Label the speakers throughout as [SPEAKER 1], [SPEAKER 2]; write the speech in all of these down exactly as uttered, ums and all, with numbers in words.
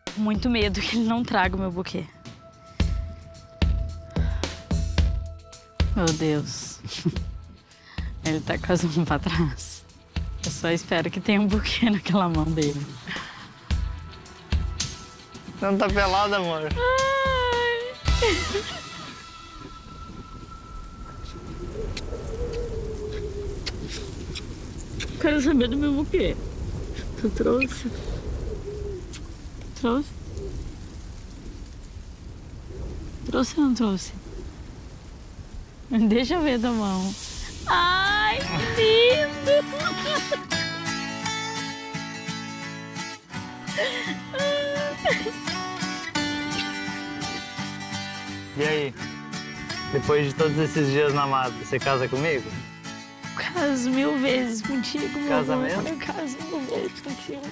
[SPEAKER 1] muito medo que ele não traga o meu buquê. Meu Deus. Ele tá quase um pra trás. Eu só espero que tenha um buquê naquela mão dele.
[SPEAKER 2] Não tá pelado, amor.
[SPEAKER 1] Ai. Quero saber do meu buquê. Tu trouxe? Trouxe? Trouxe ou não trouxe? Deixa eu ver da mão. Ai, que lindo!
[SPEAKER 2] E aí? Depois de todos esses dias na mata, você casa comigo?
[SPEAKER 1] Caso mil vezes contigo, meu
[SPEAKER 2] Casamento?
[SPEAKER 1] amor. Eu caso mil vezes contigo.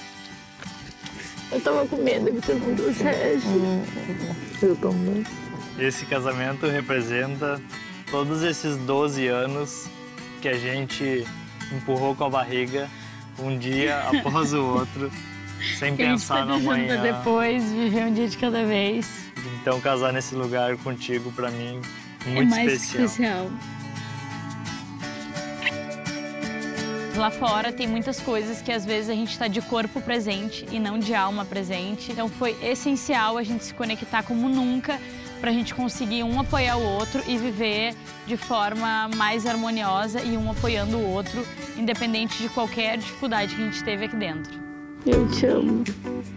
[SPEAKER 1] Eu tava com medo que tu não trouxesse. Eu também.
[SPEAKER 2] Esse casamento representa todos esses doze anos que a gente empurrou com a barriga um dia após o outro, sem pensar no amanhã.
[SPEAKER 1] Depois, viver um dia de cada vez.
[SPEAKER 2] Então, casar nesse lugar contigo, pra mim, muito
[SPEAKER 1] é mais
[SPEAKER 2] especial.
[SPEAKER 1] especial. Lá fora tem muitas coisas que às vezes a gente está de corpo presente e não de alma presente. Então foi essencial a gente se conectar como nunca para a gente conseguir um apoiar o outro e viver de forma mais harmoniosa e um apoiando o outro, independente de qualquer dificuldade que a gente teve aqui dentro. Eu te amo.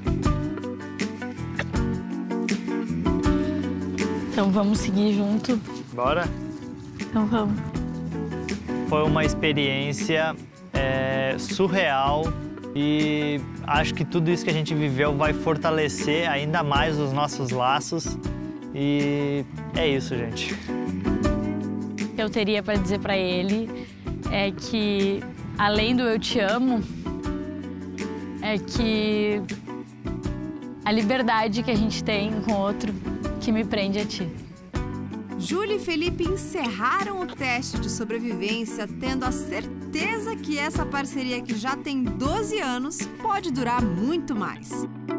[SPEAKER 1] Então vamos seguir junto?
[SPEAKER 2] Bora?
[SPEAKER 1] Então vamos.
[SPEAKER 2] Foi uma experiência é, surreal e acho que tudo isso que a gente viveu vai fortalecer ainda mais os nossos laços e é isso, gente.
[SPEAKER 1] O que eu teria para dizer para ele é que, além do eu te amo, é que a liberdade que a gente tem com o outro que me prende a ti.
[SPEAKER 3] Júlia e Felipe encerraram o teste de sobrevivência tendo a certeza que essa parceria que já tem doze anos pode durar muito mais.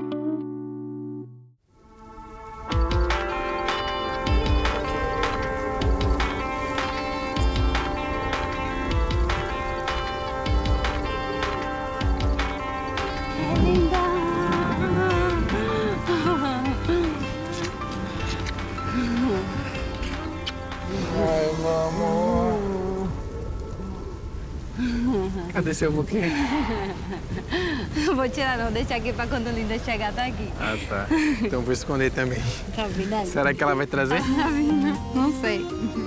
[SPEAKER 4] Cadê seu buquê?
[SPEAKER 5] Não vou tirar não, deixa aqui pra quando a Linda chegar, tá aqui.
[SPEAKER 4] Ah, tá. Então vou esconder também.
[SPEAKER 5] Tá vindo aí.
[SPEAKER 4] Será que ela vai trazer?
[SPEAKER 5] Tá vindo. Não sei.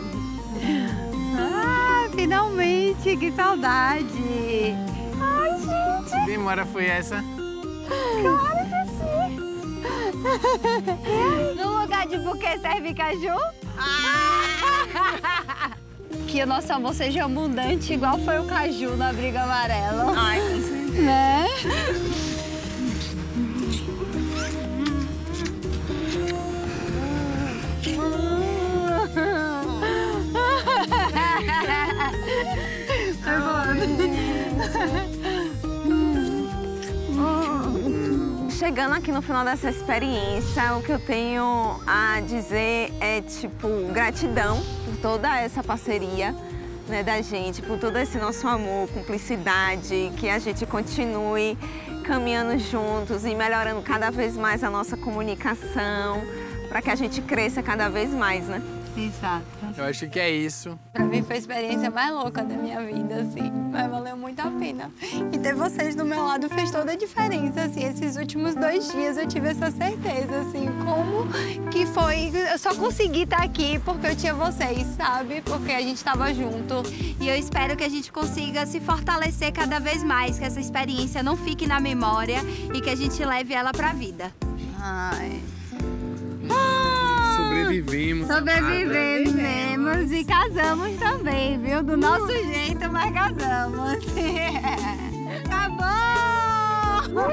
[SPEAKER 5] Ah, finalmente, que saudade. Ai, gente.
[SPEAKER 4] Que demora foi essa?
[SPEAKER 5] Claro que sim. No lugar de buquê serve caju? Ah! Que o nosso amor seja abundante, igual foi o caju na briga amarela.
[SPEAKER 3] Ai, com certeza.
[SPEAKER 5] Né? Chegando aqui no final dessa experiência, o que eu tenho a dizer é, tipo, gratidão por toda essa parceria, né, da gente, por todo esse nosso amor, cumplicidade, que a gente continue caminhando juntos e melhorando cada vez mais a nossa comunicação, para que a gente cresça cada vez mais, né?
[SPEAKER 3] Exato.
[SPEAKER 4] Eu acho que é isso.
[SPEAKER 5] Pra mim foi a experiência mais louca da minha vida, assim. Mas valeu muito a pena. E ter vocês do meu lado fez toda a diferença, assim. Esses últimos dois dias eu tive essa certeza, assim. Como que foi... Eu só consegui estar aqui porque eu tinha vocês, sabe? Porque a gente tava junto.
[SPEAKER 6] E eu espero que a gente consiga se fortalecer cada vez mais. Que essa experiência não fique na memória e que a gente leve ela pra vida.
[SPEAKER 5] Ai...
[SPEAKER 4] Sobrevivemos.
[SPEAKER 5] Sobrevivemos e casamos também, viu? Do nosso jeito, mas casamos. Acabou!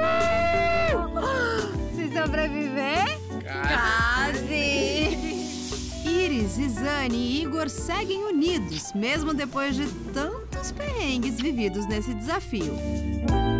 [SPEAKER 5] Se sobreviver, case!
[SPEAKER 3] Iris, Izane e Igor seguem unidos, mesmo depois de tantos perrengues vividos nesse desafio.